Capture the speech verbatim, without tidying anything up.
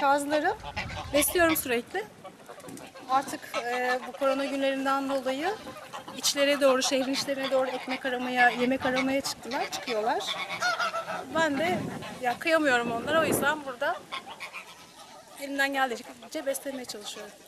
kazları besliyorum sürekli. Artık e, bu korona günlerinden dolayı içlere doğru, şehrin içlerine doğru ekmek aramaya, yemek aramaya çıktılar, çıkıyorlar. Ben de ya kıyamıyorum onlara, o yüzden burada elimden geldiğince beslemeye çalışıyorum.